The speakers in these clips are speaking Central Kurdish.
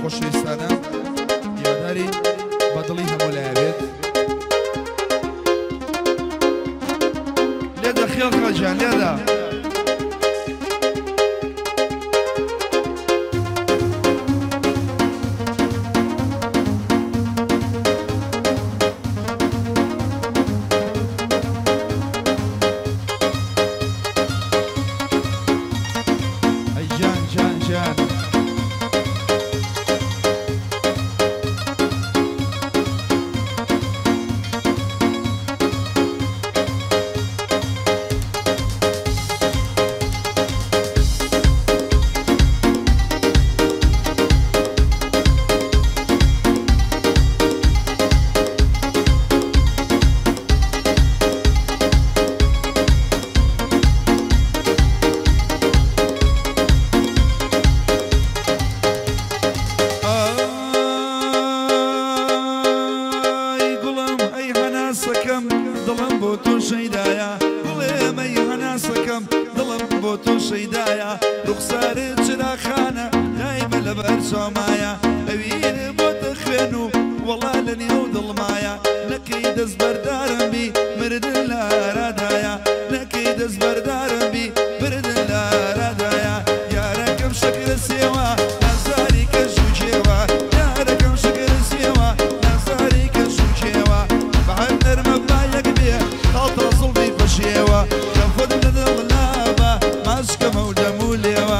خۆشەویستانە یاداری بەدڵی هەموو لایەوێت لێدە خێڵ خەڵجان لێدە دڵم بۆ تۆ شەیدایە بڵێمەی هەناسەکەم دڵم بۆ تۆ شەیدایە ڕوخسارت چراخانە دایمە لەبەر چۆمایە ئەوینە بۆتە خوێن و وەڵا لە نێو دڵمایە نەکەی دەست بەردارم بی مردن لە ئارادایە نەکەی دەست بەردارم بی مردن لە ئارادایە یارەکەم شەکرە سێوە نازاری کەش و جێوە یارەکەم شەکرە سێوە نازاری کەش و جێوە بەهەر نەرمە بایەک بێ خاڵتە زڵبی بەشێوە کەفت لە دڵنابە ماشکەمە و دەمولێوە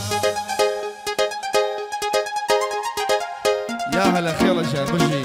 یا هەلە خێڵە جان بژی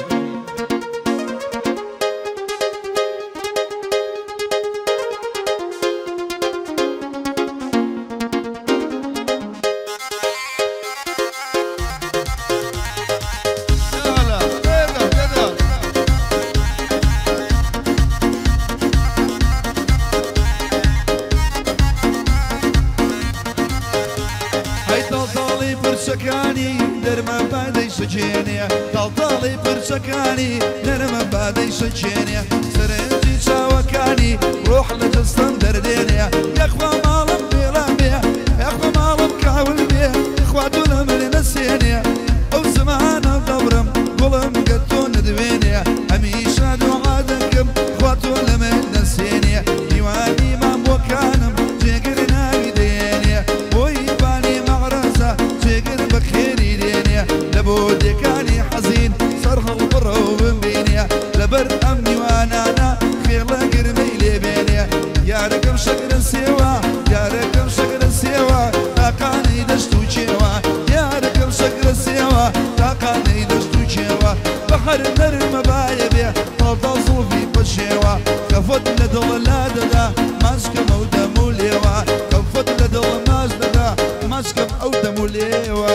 پرچەکانی دەرمە بادەی سەجێنێ تاڵتاڵی پرچەکانی نەرمە بادەی سەجێنێ سەرنجی چاوەکانی ڕۆح لە دەستم دەردێنێ یەخوا ماڵم پێڵا بێ یەخوا ماڵم کاول بێ خوا تۆ لە من نەسێنێ ئەو زمانە دەوڕم گوڵم گە تۆ نەدوێنێ هەمیشە دوعا دەکەم خوا تۆ لە من نەسێنێ دیوانی مامۆکانم جێگر ناوی دێنێ بۆی بانی مەعرەزە جێگر بەخێری دێنێ لە بۆ دێکانی حەزین سەر هەڵبڕە و بمبینێ لەبەر ئەم میوانانە خێڵە گرمەی لێبێنێ یارەکەم شەکرە سێوە یارەکەم شەکرە سێوە تاقانەی دەشت و چێوە یارەکەم شەکرە سێوە تاقانەی دەشت و چێوە بەهەر نەرمە بایە بێ تاڵتا زڵبی بەشێوە کەفت لە دڵە لا دەدا ماشکەمە و دەمولێوە کەفت لە دڵە ماش دەدا ماشکەم ئەو دەمولێوە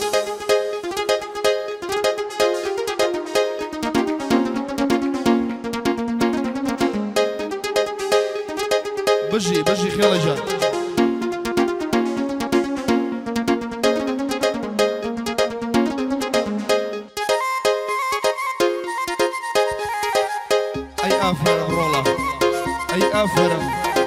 بژی بژی خێڵە جان ئەی ئافرم ڕۆڵە ئەی ئافرم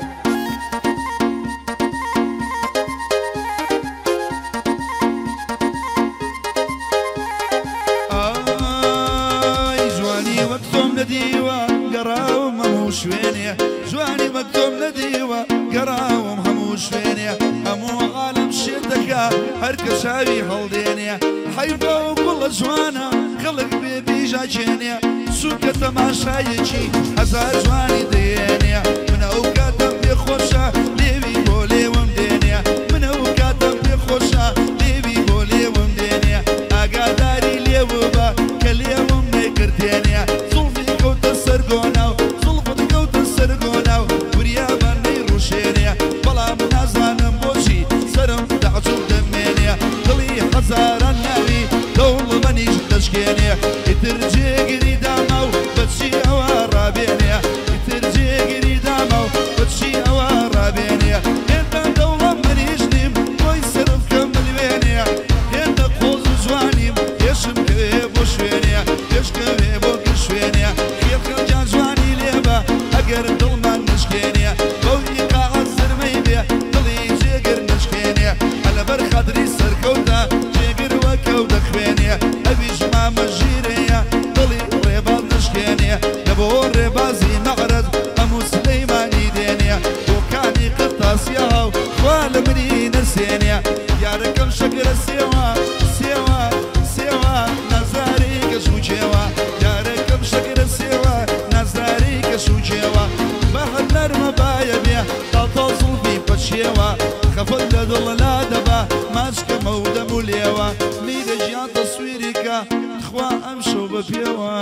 گەڕاوم هەموو شوێنێ جوانی وەک تۆم نەدیوە گەڕاوم هەموو شوێنێ هەموو عالەم شێتەکە هەرکە چاوی هەڵدێنێ حەیفە و گوڵە جوانە خەڵک بێ بیژا چێنێ سوکە تەماشایەکی هەزار جوانی دێنێ منە ئەو کاتەم پێ خۆشە لێوی بۆ لێوم دێنێ منە ئەو کاتەم پێ خۆشە لێوی بۆ لێوم دێنێ ئاگاداری لێوە بە کە لێوم نەکردێنێ بەڵام نازانم بۆچی سرم دەعجوب دەمێنێ دڵی هەزاران ناوی دەوڵەمەنیش دەشکێنێ ئیتر جێگیری داما و بەچی ئەوە ڕابێنێ ئیتر جێگیری داما و بەچی ئەوە ڕابێنێ هێندە دەوڵەمەنیش نیم بۆی سرم کەم بلوێنێ هێندە قۆز و جوانیم پێشم کەوێ بۆ شوێنێ پێشکەوێ بۆ گر شوێنێ خێڵکەجان جوانی لێبە ئەگەر دڵمان نشکێنێ خەدری سەرکەوتە جێگر وەکەو دەخوێنێ لێوە میرە ژیان تەسویریکە خوا ئەم شەو بە پێوە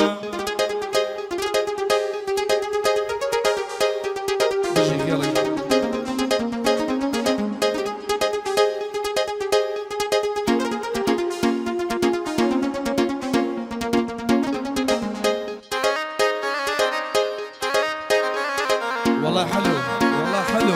والله حلو والله حلو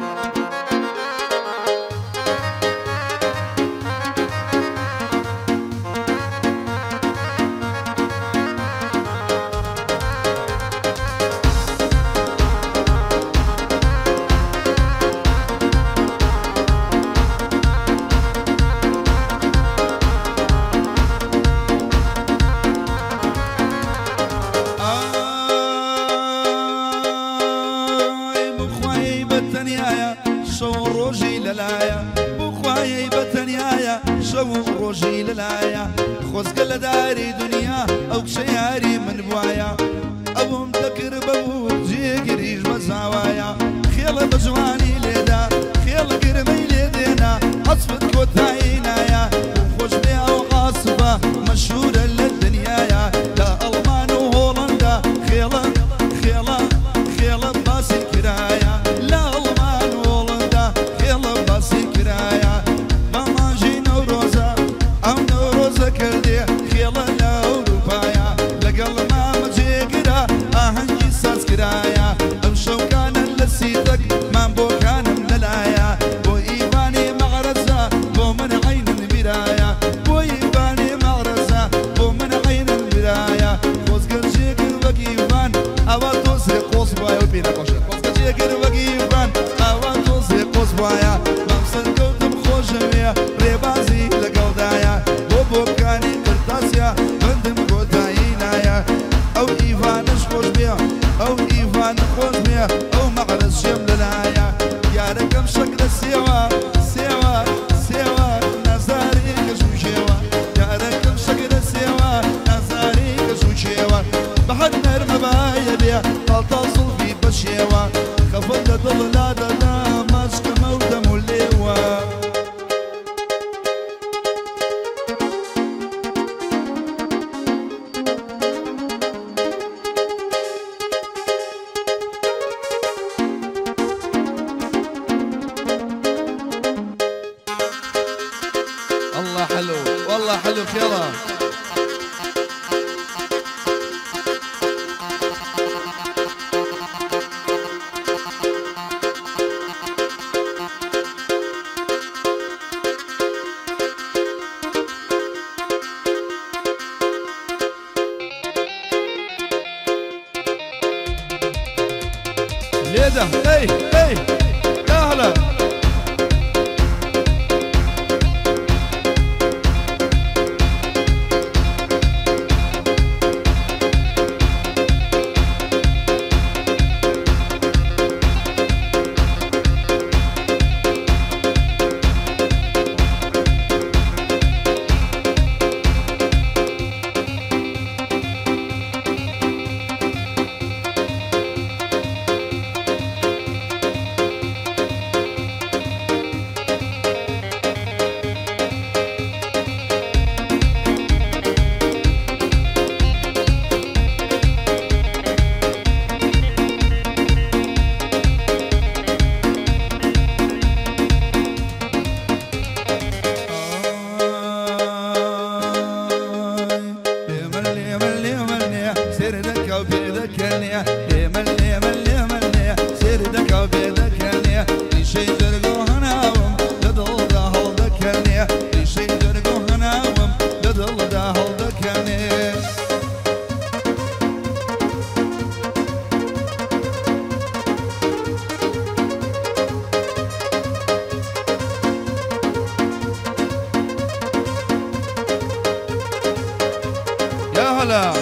ڕۆژی لەلایە خۆزگە لە داری دنیا ئەو کشەیاری من بواە ئەوم دەکرد بەبوو جێگریش بە زاوایە خێڵە بە جوانی لێدا خێڵە گرمەی لێ دێنا حەسبت کۆتایی نایە خۆش بێ ئەو قاسبە مەشهورە لە دنیایە لە ئەڵمان و هۆڵەندا خێڵە خێڵە خێڵە باسی کرایە لە ئەڵمان و هۆڵەندا خێڵە باسی کرایە ماماژی نەورۆزە ئەو نەورۆزە کردێ خێڵە لە ئەوروپایە لەگەڵ مامە جێگرە ئاهەنگی ساز کرایە ئەم شەوکانە لە سیتەک مام بۆکانم لەلایە بۆ ئیوانی مەغرەزە بۆ من عەینم بیرایە بۆ ئیوانی مەغرەزە بۆ من عەینم بیرایە خۆزگە جێگر وەک ئیوان ئەوە تۆزێ قۆس بوایە و پێ نەخۆشە خۆزگە جێگر وەک ئیوان ئەوە تۆزێ قۆس بوایە مام سەرکەوتم خۆشەوێ ڕێبازی لەگەڵدایە بۆ بۆکانی کرداسیە بندم کۆتایی نایە ئەو ئیوانش خۆش بێ ئەو ئیوانە خۆش بێ ئەو مەغرەز ژێم لەلایە یارەکەم شەک لە سێوە سێوە سێوە نازاری کەش و شێوە یارەکەم شەک لە سێوە نازاری کەش و شێوە بەهەر نەرمە بایە بێ تاڵتاڵ زوڵفی بە شێوە خەفەت لە دڵ لا دەدا ماچکەمە و دەم و لێوە والله حلو والله حلو خيرا ليدا اي اي يا هلا هلا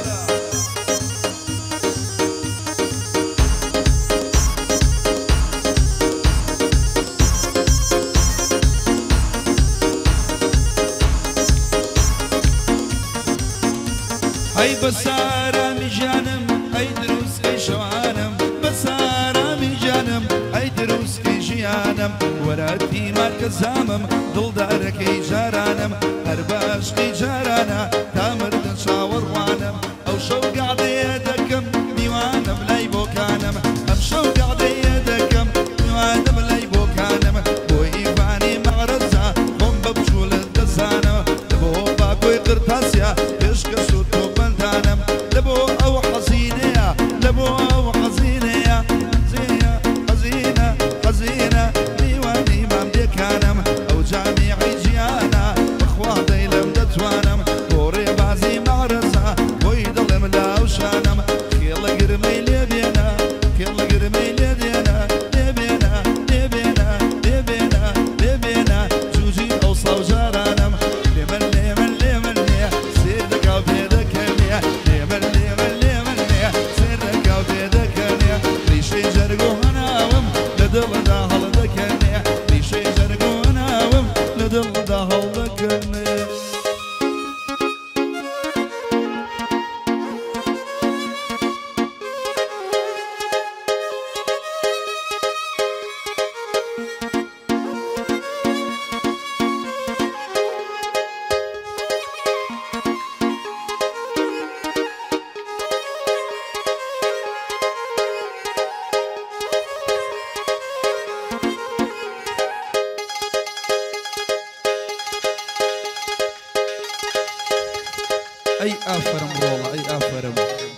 هاي بسارة من جانم هاي دروس كي شوانم بسارة من جانم هاي دروس كي جيانم وەراتی مارکە زامم دڵدارەکەی جارانم هەر بە عەشقی جارانە تا مردن چاوەڕوانم ئەو شەو گاڵەیە دەکەم میوانم لای بۆکانم ئەم شەو گاڵەیە دەکەم میوانم لای بۆکانم بۆ ئیوانی مەعرەزە خۆم بە بچوولت دەزانم لەبۆ باکۆی قرتاسیا پێشکە سوود تۆ بەندانم لەبۆ ئەو حەزینەیە لەبۆ ئەو حەزینەیە حەزینە حەزینە میوانی مام دێکانم ئەو جامیعی ژیانە بەخوا دەیلم دەتوانم بۆ ڕێبازی مەعرەزە بۆی دڵم لاو شانم کێڵە گرمەی لێ بێنە کێڵە گرمەی لێ دێنە لێبێنە لێبێنە لێبێنە لێبێنە جوجی ئەو ساوجارانم لێمن لێمن لێمن لێ سێر دەکاو پێدەکەنێ لێمن لێمن لێمن لێ سێر دەکاو پێدەکەنێ ریشەی جەرگۆ هەناوم لە دڵدا هەڵدەکەنێ ریشەی جەرگۆ هەناوم لە دڵدا هەڵدەکەنێ ئەی ئافرم ڕۆڵە ئەی ئافرم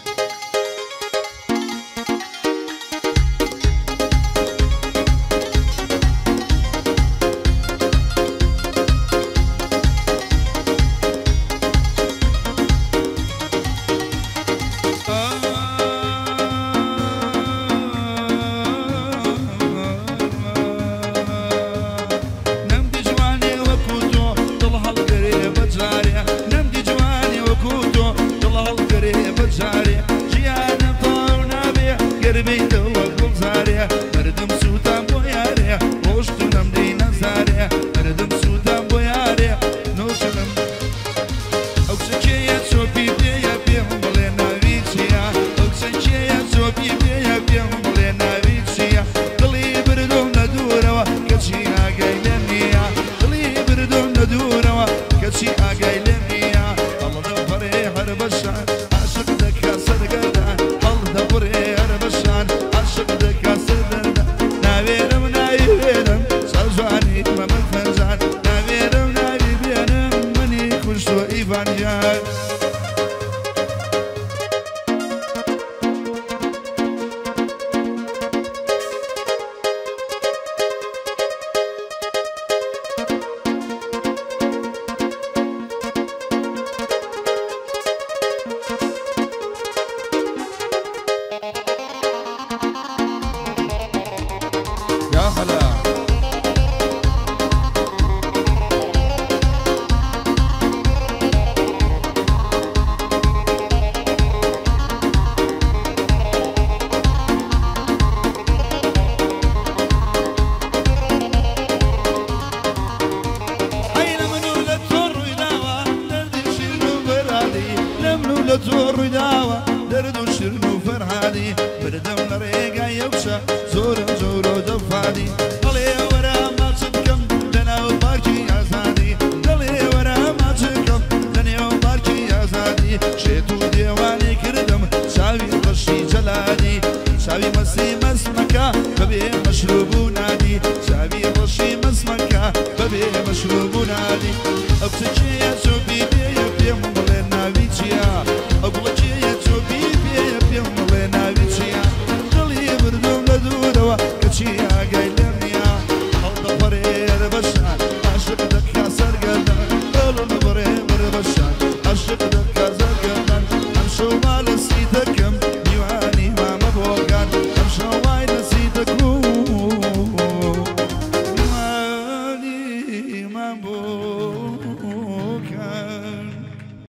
زۆر ڕوویداوە دەرد و شرن و فەرهادی بردەم لە ڕێگای ئەوشە زۆرە زۆرۆ دەفادی دەڵێ وەرە ماچ بکەم لەناو پارکی ئازادی دەڵێ وەرە ماچ بکەم لەنێو پارکی ئازادی شێت و دێوانی کردم چاوی ڕەشی جەلادی چاوی مەسی مەسمەکە بەبێ مەشروب و نادی چاوی ڕەشی مەسمەکە بەبێ مەشروب و نادی ئەو کچەکەیە چۆبی بێیە پێم بڵێ ناوی چییە ئەو گوڵەکەیە چۆبی بێیە پێم بڵێ ناوی چییە دڵی بردوم لە دوورەوە کەچی ئاگای لێم نییە هەڵدەپەڕێ بەشان عاشق دەکا سەرگەردان دڵ لەبڕێ بەشان عاشق دەکا سەرگەردان ئەم شەو مالەسی دەکەم میوانی مامە بۆگان ئەم شەو وای لەسی دەکوم میوانی مام بۆ